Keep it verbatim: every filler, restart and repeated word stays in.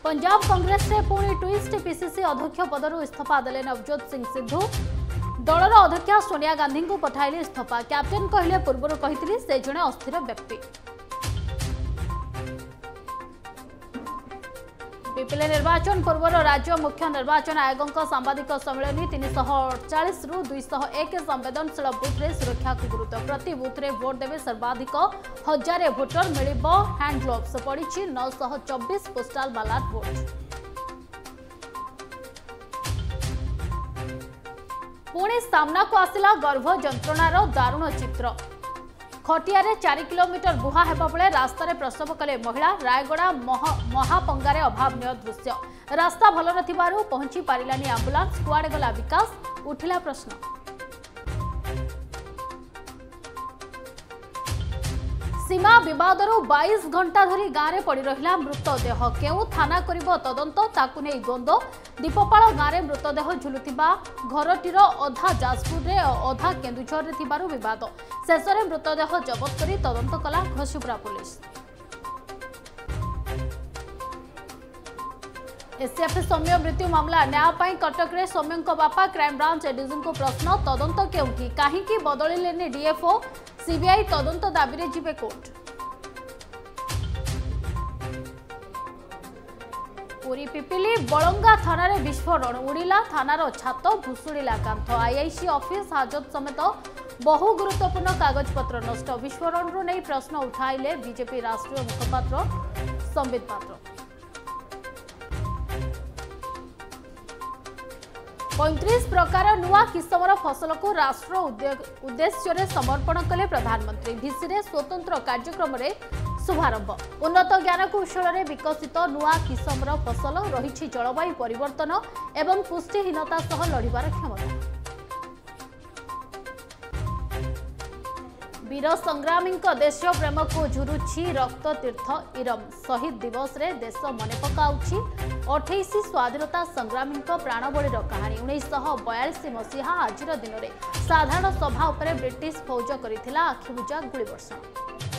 पंजाब कांग्रेस रे पुणी twist PCC अध्यक्ष पदर इस्तीफा देले नवजोत सिंह सिद्धू दलर अध्यक्ष सोनिया गांधी को पठाइले इस्तीफा कैप्टेन कहले पूर्व कही से जड़े अस्थिर व्यक्ति पिपिले निर्वाचन पूर्व राज्य मुख्य निर्वाचन आयोग सांबादिक सम्मेलन तीन सौ अड़चाश रु दुई सौ एक संवेदनशील बुथ्रे सुरक्षा को गुरुत्व प्रति बुथ्रे भोट देवे सर्वाधिक हजार भोटर मिलिब हैंड ग्लोव्स पड़ी नौ सौ चौबीस पोस्टाल बालाट भोट पुणी सामना को आसिला गर्भ जंत्रणार दारुण चित्र खटियारे चार किलोमीटर बुहा हेबा बेले रास्ता रे प्रसव कले महिला रायगड़ा महापंगारे अभावनीय दृश्य रास्ता भल नथिबारु पहुंची पारिलानी आंबुलांस कुआडे गला विकास उठिला प्रश्न सीमा विवादरू बाईस घंटा धरी गाँव में पड़ रहा मृतदेह केउ थाना करिबो तदंत ताकु नै द्वंद्व दीपपाल गाँव में मृतदेह झुलुथिबा घरटीर अधा जाजपुर रे अधा केन्दुझर रे थिबारु विवाद शेष में मृतदेह जबत करी तदंत कला घसीपुरा पुलिस एसीएफ सौम्य मृत्यु मामला न्याय कटक रे सौम्य बापा क्राइमब्रांच एडीजी को प्रश्न तदंत केउठी काहींकी बदलिलेनी डीएफओ सीबीआई तदंत दाबी रे जिबे कोर्ट पुरी पिपिली बलंगा थाना रे विस्फोरण उड़िला थानार छात भुसुड़िला कांथ आईआईसी ऑफिस हाजत समेत बहु गुरुत्वपूर्ण कागजपत्र नष्ट विस्फोरण नहीं प्रश्न उठाइले बीजेपी राष्ट्रीय मुखपात्र संबित पात्र पैंतीस प्रकार नुआ किस्मर फसल को राष्ट्र उद्देश्य समर्पण कले प्रधानमंत्री भिसी स्वतंत्र कार्यक्रम शुभारंभ उन्नत ज्ञान कौशल विकसित नुआ किस्मर फसल रही जलवायु परिवर्तन एवं पुष्टिहीनता सह लड़िबार क्षमता वीर संग्रामी देश प्रेम को झुरुछि रक्त तीर्थ इरम शहीद दिवस रे देश मने पकाउछि अठाईस स्वाधीनता संग्रामी प्राणबलीर कहानी उन्नीस बयालीस मसीहा आज दिन में साधारण सभा उपरे ब्रिटिश फौज करिथिला आखिबुझा गुली वर्षण।